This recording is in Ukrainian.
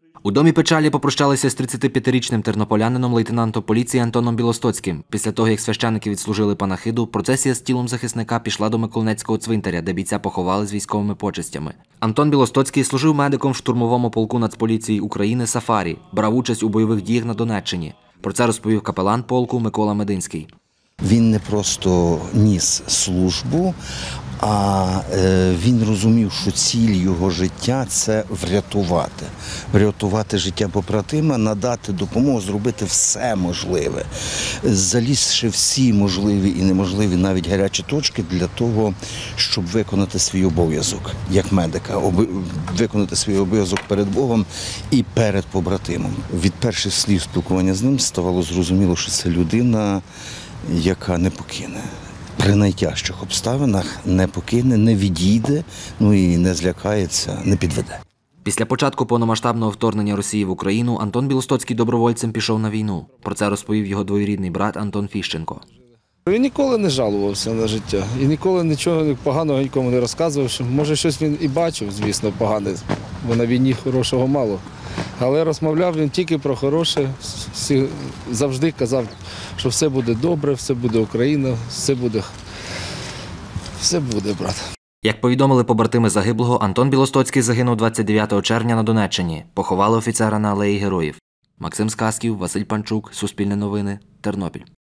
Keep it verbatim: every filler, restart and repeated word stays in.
У домі печалі попрощалися з тридцятип'ятирічним тернополянином лейтенантом поліції Антоном Білостоцьким. Після того, як священники відслужили панахиду, процесія з тілом захисника пішла до Миколинецького цвинтаря, де бійця поховали з військовими почестями. Антон Білостоцький служив медиком в штурмовому полку Нацполіції України «Сафарі», брав участь у бойових діях на Донеччині. Про це розповів капелан полку Микола Мединський. Він не просто ніс службу, а він розумів, що ціль його життя – це врятувати. Врятувати життя побратима, надати допомогу, зробити все можливе. Залізши всі можливі і неможливі навіть гарячі точки для того, щоб виконати свій обов'язок як медика, виконати свій обов'язок перед Богом і перед побратимом. Від перших слів спілкування з ним ставало зрозуміло, що це людина, яка не покине. При найтяжчих обставинах не покине, не відійде, ну і не злякається, не підведе. Після початку повномасштабного вторгнення Росії в Україну Антон Білостоцький добровольцем пішов на війну. Про це розповів його двоюрідний брат Антон Фіщенко. Він ніколи не жалувався на життя і ніколи нічого поганого нікому не розказував. Що, може, щось він і бачив, звісно, погане, бо на війні хорошого мало. Але розмовляв він тільки про хороше, завжди казав, що все буде добре, все буде Україна, все буде, все буде, брат. Як повідомили побратими загиблого, Антон Білостоцький загинув двадцять дев'ятого червня на Донеччині. Поховали офіцера на Алеї Героїв. Максим Сказків, Василь Панчук, Суспільне новини, Тернопіль.